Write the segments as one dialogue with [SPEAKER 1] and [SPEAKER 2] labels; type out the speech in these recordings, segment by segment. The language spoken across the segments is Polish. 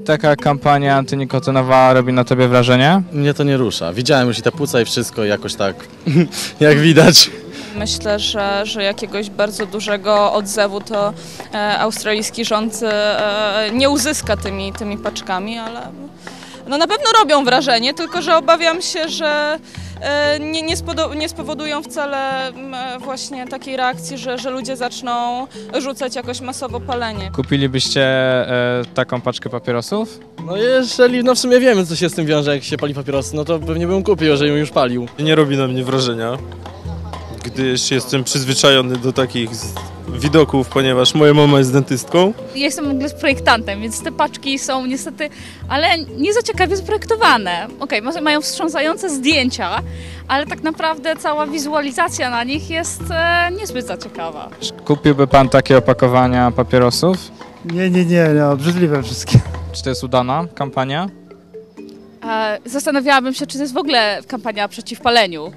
[SPEAKER 1] taka kampania antynikotynowa robi na tobie wrażenie?
[SPEAKER 2] Mnie to nie rusza. Widziałem już i te płuca i wszystko i jakoś tak, jak widać.
[SPEAKER 3] Myślę, że jakiegoś bardzo dużego odzewu to australijski rząd nie uzyska tymi paczkami, ale no na pewno robią wrażenie, tylko że obawiam się, że nie spowodują wcale właśnie takiej reakcji, że ludzie zaczną rzucać jakoś masowo palenie.
[SPEAKER 1] Kupilibyście taką paczkę papierosów?
[SPEAKER 2] No jeżeli, w sumie wiemy, co się z tym wiąże, jak się pali papierosy, no to pewnie bym kupił, jeżeli bym już palił.
[SPEAKER 4] Nie robi na mnie wrażenia, gdyż jestem przyzwyczajony do takich widoków, ponieważ moja mama jest dentystką.
[SPEAKER 5] Ja jestem w ogóle projektantem, więc te paczki są niestety, ale nie za ciekawie zaprojektowane. Okej, mają wstrząsające zdjęcia, ale tak naprawdę cała wizualizacja na nich jest niezbyt za ciekawa.
[SPEAKER 1] Kupiłby pan takie opakowania papierosów?
[SPEAKER 6] Nie, obrzydliwe wszystkie.
[SPEAKER 1] Czy to jest udana kampania?
[SPEAKER 5] Zastanawiałabym się, czy to jest w ogóle kampania przeciw paleniu.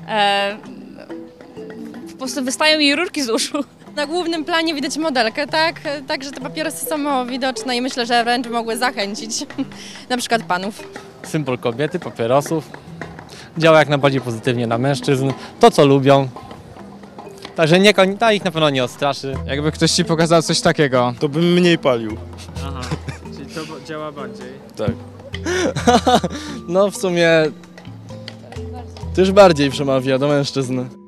[SPEAKER 5] Po prostu wystają jej rurki z uszu.
[SPEAKER 7] Na głównym planie widać modelkę, tak? Także te papierosy są mało widoczne i myślę, że wręcz mogły zachęcić na przykład panów.
[SPEAKER 8] Symbol kobiety, papierosów. Działa jak najbardziej pozytywnie na mężczyzn. To, co lubią. Także ta ich na pewno nie odstraszy.
[SPEAKER 1] Jakby ktoś ci pokazał coś takiego.
[SPEAKER 4] To bym mniej palił.
[SPEAKER 1] Aha, czyli to działa bardziej.
[SPEAKER 4] Tak.
[SPEAKER 2] No w sumie też bardziej przemawia do mężczyzn.